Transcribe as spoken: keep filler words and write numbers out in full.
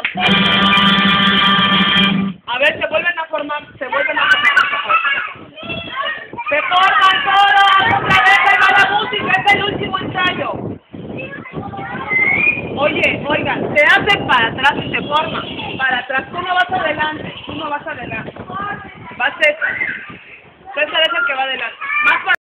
A ver, se vuelven a formar, se vuelven a formar. Se forman todos, otra vez, ahí va la música, es el último ensayo. Oye, oigan, se hacen para atrás y se forman. Para atrás, tú no vas adelante, tú no vas adelante. Va César. César es el que va adelante.